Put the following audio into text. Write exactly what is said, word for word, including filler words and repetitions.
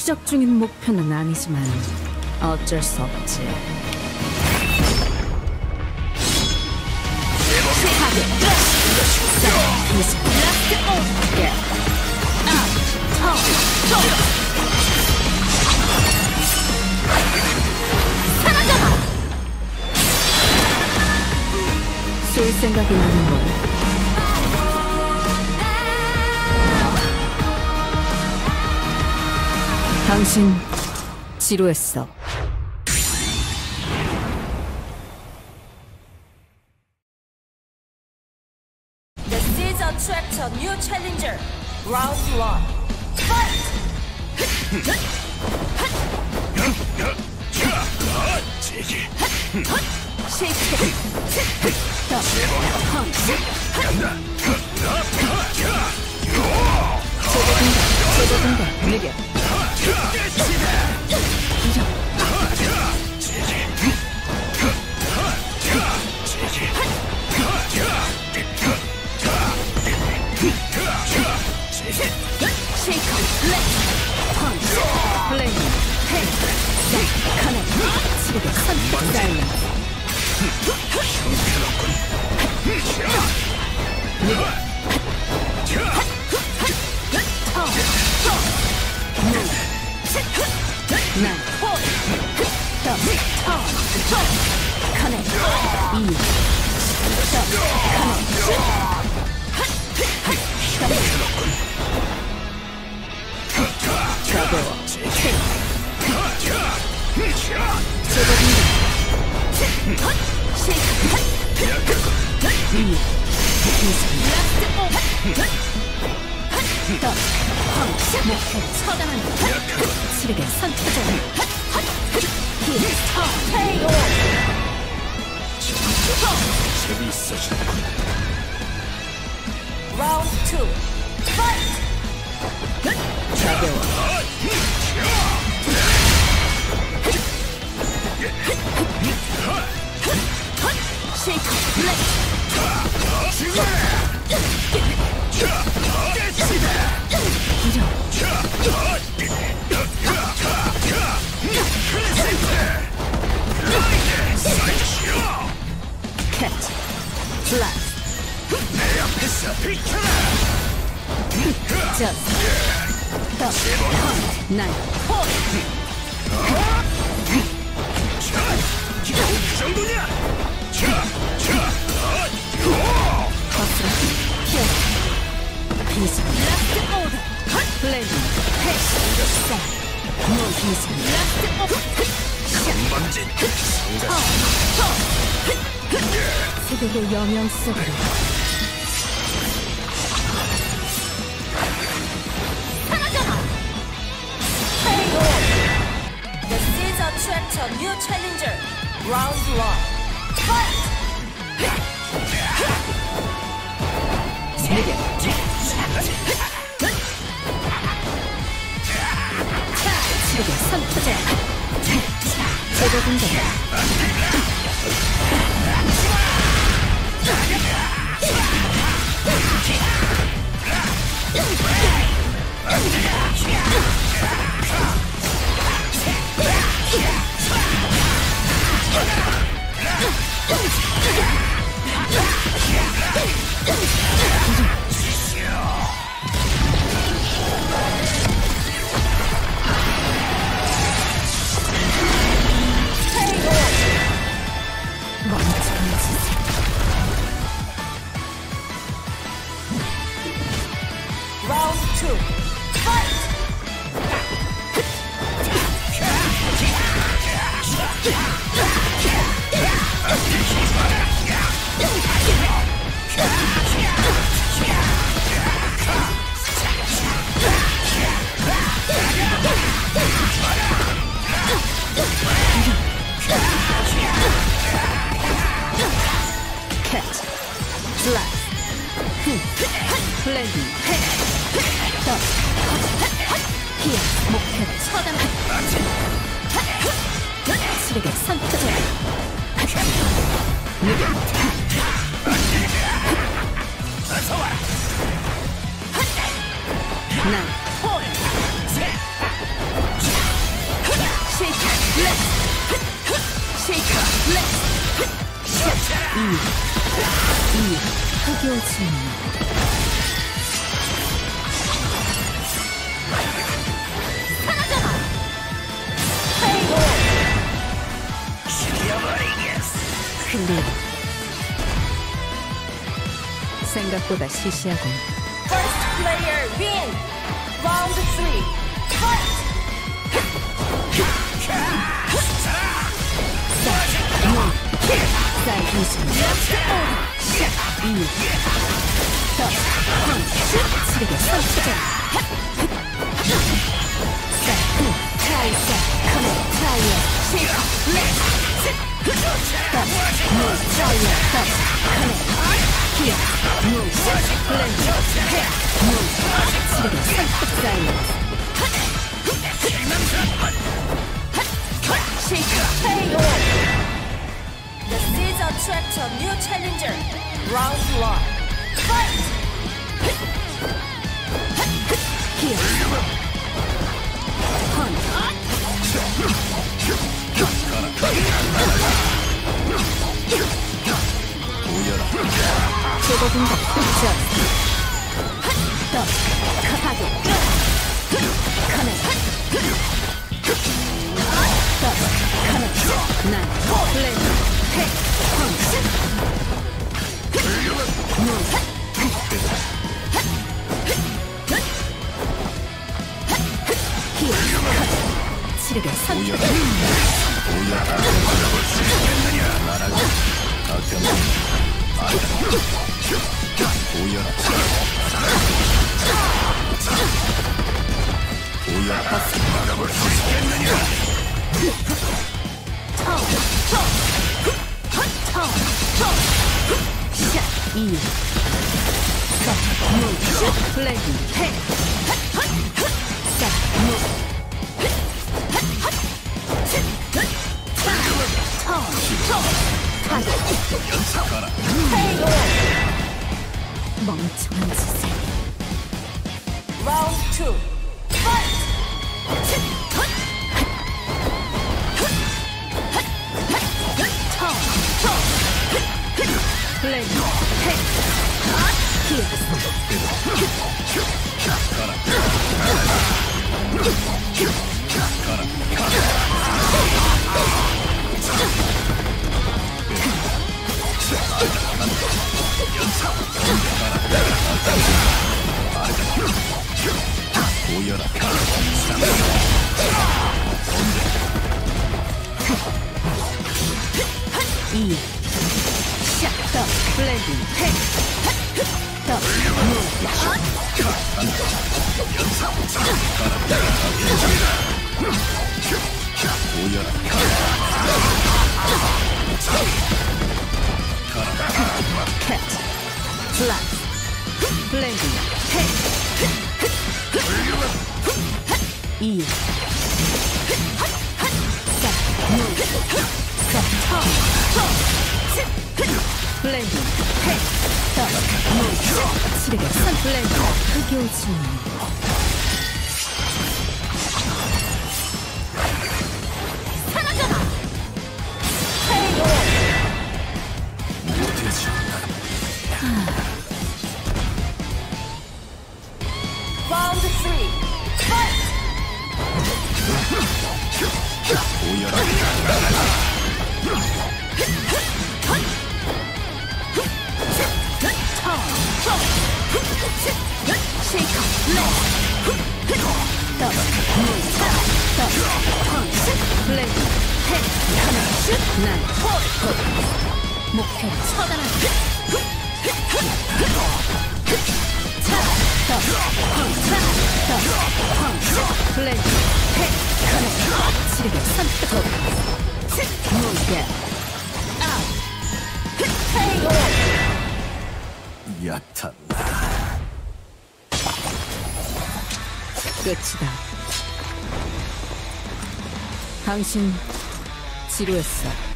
추적 중인 목표는 아니지만 어쩔 수 없지. 쏠 생각이 나는 건 당신 지루했어. This is attract a new challenger. Round one. Fight! 제거된다. 느려. Round two. Fight! Catch. Blast. Just. Duck. Knife. Peace. Blade. No peace. 새벽의 여명 속으로. This is attract a new challenger. Round one. Fight! 치르게 선포제. 제거된다. Round two. Fight! Catch. Blast. 블렌딩. 더. 피해. 목표를 처단한다. 치르게 선포제. 느려. 난. 이, 이, 흑요진. 사라져라! 페이고! 클리어. 생각보다 시시하군. First player win! Round three, fight! 사이드미션. 이, 더, 펑, 치르게 선수전. 사이드, 트라이사, 커넥, 트라이어, 쉐이커, 렛츠. 더, 무, 트라이어, 더, 커넥, 히어, 무, 블렌드, 헤어, 무, 치르게 선수 사이드. K O! The seeds attract a new challenger. Round one. Fight! Here. Hunt. 제거분다. Just. 더. 파도. 카메. 더. 카메. 난. 플레이. 헤. 펑스. 무. 치르게 선택. 이, 무, 플레이, 해, 사, 무. 멍청한 짓을. Round two. Fight! 플레이, 해, 이, 샷, 더, 블레이드, 해, 더, 무, 캣, 플라스, 블레이드, 해, 이, 사, 무, 사, 블레이드, 해, 더, 무, 치르게 선 블레이드, 흑요진. 사라져라! K O! Round three. Fight! 쉐이커, 렛츠. 더, 무, 더, 펑스, 블레이드, 해, 하나, 슛, 난, 홀, 홀. 목표를 처단한다. 차, 더, 펑스, 더, 펑스, 블레이드, 해, 하나, 치르게 선택, 홀. 무게, 아웃. K O! 얕았나. 끝이다. 당신 지루했어.